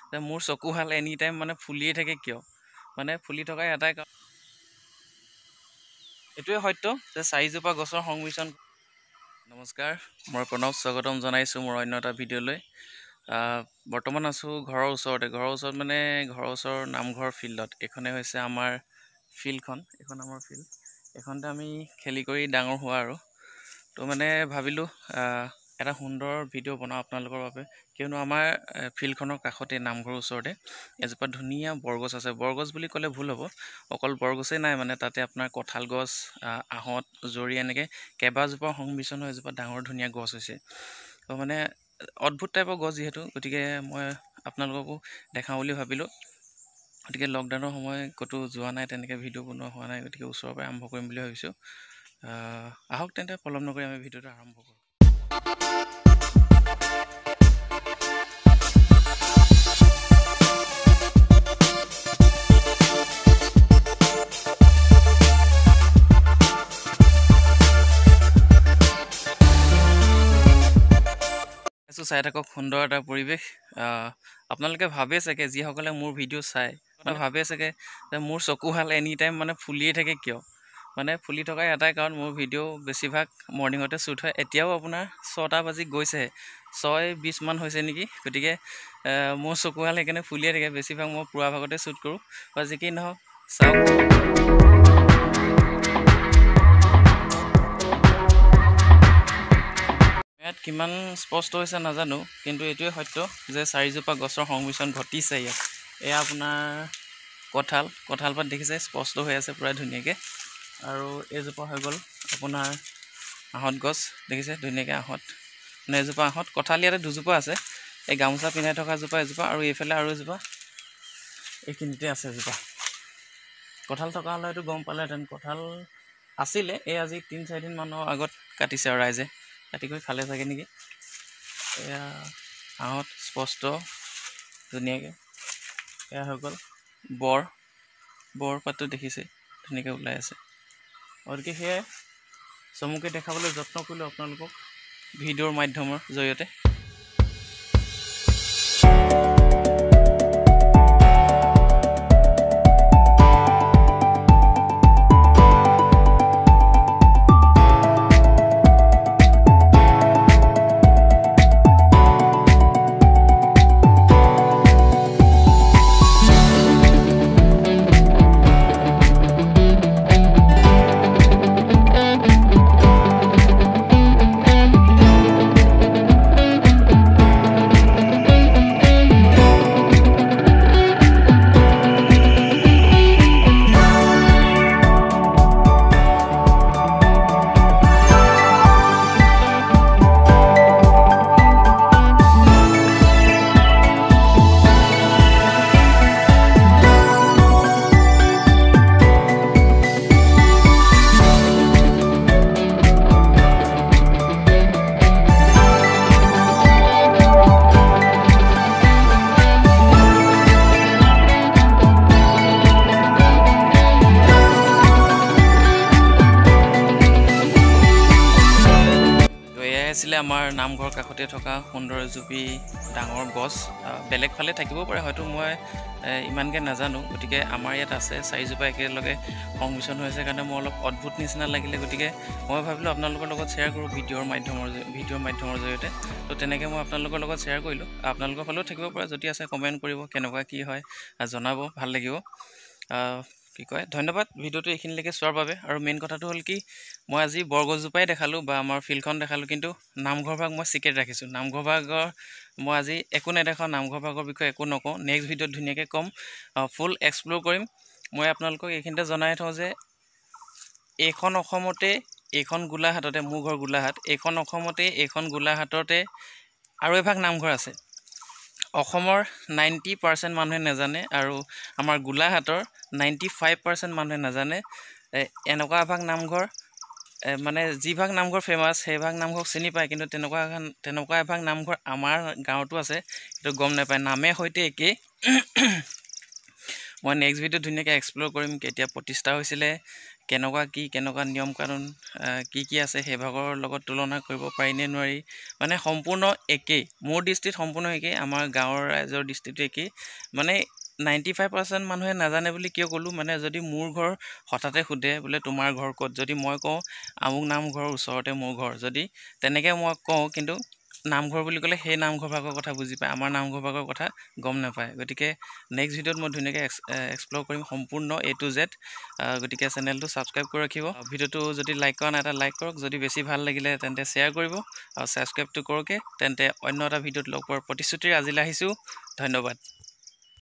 মোৰ চকু হাল এনি টাইম মানে ফুলিয়ে থাকে কিয় মানে ফুলি থকা এটাই কাৰণ এইটোৱে সত্য যে 4জোপা গছৰ সংমিশ্ৰণ। নমস্কাৰ, মই প্ৰণৱ স্বাগতম জনাইছোঁ মোৰ অন্য এটা ভিডিঅ'লৈ। বৰ্তমান আছোঁ ঘৰৰ ওচৰত মানে ঘৰৰ ওচৰৰ নামঘৰ ফিল্ডত। এইখনে হৈছে আমাৰ ফিল্ডখন, এইখন আমাৰ ফিল্ড। এইখনতে আমি খেলি কৰি ডাঙৰ হোৱা আৰু তো মানে ভাবিলোঁ এটা সুন্দৰ ভিডিঅ' বনাওঁ আপোনালোকৰ বাবে, কিয়নো আমাৰ ফিল্ডখনৰ কাষতে নামঘৰৰ ওচৰতে এজোপা ধুনীয়া বৰগছ আছে। বৰগছ বুলি ক'লে ভুল হ'ব, অকল বৰগছেই নাই মানে তাতে আপোনাৰ কঁঠাল গছ, আহঁত, জৰি এনেকৈ কেইবাজোপাৰ সংমিশ্ৰণ হৈ এজোপা ডাঙৰ ধুনীয়া গছ হৈছে। তো মানে অদ্ভুত টাইপৰ গছ যিহেতু, গতিকে মই আপোনালোককো দেখাওঁ বুলি ভাবিলোঁ। গতিকে লকডাউনৰ সময় ক'তো যোৱা নাই, তেনেকৈ ভিডিঅ' বনোৱা হোৱা নাই, গতিকে ওচৰৰ পৰাই আৰম্ভ কৰিম বুলি ভাবিছোঁ। আহক তেন্তে পলম নকৰি আমি ভিডিঅ'টো আৰম্ভ কৰোঁ। চাই থাকক সুন্দৰ এটা পৰিৱেশ। আপোনালোকে ভাবে চাগে, যিসকলে মোৰ ভিডিঅ' চাই মানে ভাবে চাগে যে মোৰ চকুহাল এনি টাইম মানে ফুলিয়ে থাকে কিয়। মানে ফুলি থকা এটাই কাৰণ, মোৰ ভিডিঅ' বেছিভাগ মৰ্ণিঙতে শ্বুট হয়। এতিয়াও আপোনাৰ 6টা বাজি গৈছেহে, 6:20 মান হৈছে নেকি। গতিকে মোৰ চকুহাল সেইকাৰণে ফুলিয়ে থাকে। বেছিভাগ মই পুৱা ভাগতে শ্বুট কৰোঁ, বা যি কি নহওক চাওক। ইয়াত কিমান স্পষ্ট হৈছে নাজানো, কিন্তু এইটোৱে সত্য যে 4জোপা গছৰ সংমিশ্ৰণ ঘটিছে ইয়াত। এয়া আপোনাৰ কঁঠাল পাত দেখিছে, স্পষ্ট হৈ আছে পুৰা ধুনীয়াকৈ। আৰু এইজোপা হৈ গ'ল আপোনাৰ আহঁত গছ, দেখিছে ধুনীয়াকৈ আহঁত, মানে এজোপা আহঁত। কঁঠাল ইয়াতে দুজোপা আছে, এই গামোচা পিন্ধাই থকা জোপা এজোপা, আৰু এইফালে আৰু এজোপা এইখিনিতে আছে এজোপা। কঁঠাল থকা হ'লে এইটো গম পালেহেঁতেন। কঁঠাল আছিলে, এই আজি 3-4 দিন মানৰ আগত কাটিছে আৰু ৰাইজে কাটি কৰি খালে চাগে নেকি। এয়া আহঁত স্পষ্ট ধুনীয়াকৈ। এয়া হৈ গ'ল বৰ পাতটো দেখিছে ধুনীয়াকৈ ওলাই আছে। গতিকে সেয়াই চমুকৈ দেখাবলৈ যত্ন কৰিলোঁ আপোনালোকক ভিডিঅ'ৰ মাধ্যমৰ জৰিয়তে। আছিলে আমাৰ নামঘৰৰ কাষতে থকা সুন্দৰ এজোপি ডাঙৰ গছ। বেলেগ ফালে থাকিব পাৰে, হয়তো মই ইমানকৈ নাজানো। গতিকে আমাৰ ইয়াত আছে 4জোপা একেলগে সংমিশ্ৰণ হৈ আছে কাৰণে মোৰ অলপ অদ্ভুত নিচিনা লাগিলে। গতিকে মই ভাবিলোঁ আপোনালোকৰ লগত শ্বেয়াৰ কৰোঁ ভিডিঅ'ৰ মাধ্যমৰ জৰিয়তে। তো তেনেকৈ মই আপোনালোকৰ লগত শ্বেয়াৰ কৰিলোঁ। আপোনালোকৰ ফালেও থাকিব পাৰে, যদি আছে কমেণ্ট কৰিব, কেনেকুৱা কি হয় জনাব, ভাল লাগিব। ধন্যবাদ ভিডিঅ'টো এইখিনিলৈকে চোৱাৰ বাবে। আৰু মেইন কথাটো হ'ল কি, মই আজি বৰগছজোপাই দেখালোঁ বা আমাৰ ফিল্ডখন দেখালোঁ, কিন্তু নামঘৰ ভাগ মই চিক্ৰেট ৰাখিছোঁ। নামঘৰ ভাগৰ মই আজি একো নেদেখাওঁ, নামঘৰ ভাগৰ বিষয়ে একো নকওঁ। নেক্সট ভিডিঅ'ত ধুনীয়াকৈ ক'ম, ফুল এক্সপ্ল'ৰ কৰিম। মই আপোনালোকক এইখিনিতে জনাই থওঁ যে এইখন অসমতে, এইখন গোলাঘাটতে, মোৰ ঘৰ গোলাঘাট, এইখন অসমতে, এইখন গোলাঘাটতে আৰু এভাগ নামঘৰ আছে। অসমৰ 90% মানুহে নাজানে, আৰু আমাৰ গোলাঘাটৰ 95% মানুহে নাজানে। এনেকুৱা এভাগ নামঘৰ, মানে যিভাগ নামঘৰ ফেমাছ সেইভাগ নামঘৰক চিনি পায়, কিন্তু তেনেকুৱা এভাগ নামঘৰ আমাৰ গাঁৱতো আছে, সেইটো গম নাপায়, নামে সৈতে একেই। মই নেক্সট ভিডিঅ'ত ধুনীয়াকৈ এক্সপ্ল'ৰ কৰিম, কেতিয়া প্ৰতিষ্ঠা হৈছিলে, কেনেকুৱা নিয়ম কানুন কি আছে সেইভাগৰ লগত তুলনা কৰিব পাৰিনে নোৱাৰি মানে সম্পূৰ্ণ একেই মোৰ দৃষ্টিত সম্পূৰ্ণ একেই আমাৰ গাঁৱৰ ৰাইজৰ দৃষ্টিটো একেই মানে 95% মানুহে নাজানে বুলি কিয় ক'লোঁ মানে যদি মোৰ ঘৰ হঠাতে সোধে বোলে তোমাৰ ঘৰ ক'ত যদি মই কওঁ আমুক নামঘৰৰ ওচৰতে মোৰ ঘৰ যদি তেনেকৈ মই কওঁ কিন্তু নামঘৰ বুলি ক'লে সেই নামঘৰ ভাগৰ কথা বুজি পায় আমাৰ নামঘৰ ভাগৰ কথা গম নাপায় গতিকে নেক্সট ভিডিঅ'ত মই ধুনীয়াকৈ এক্সপ্ল'ৰ কৰিম সম্পূৰ্ণ A to Z গতিকে চেনেলটো ছাবস্ক্ৰাইব কৰি ৰাখিব ভিডিঅ'টো যদি লাইক কৰা নাই এটা লাইক কৰক যদি বেছি ভাল লাগিলে তেন্তে শ্বেয়াৰ কৰিব আৰু ছাবস্ক্ৰাইবটো কৰকে তেন্তে অন্য এটা ভিডিঅ'ত লগ পোৱাৰ প্ৰতিশ্ৰুতিৰে আজিলৈ আহিছোঁ ধন্যবাদ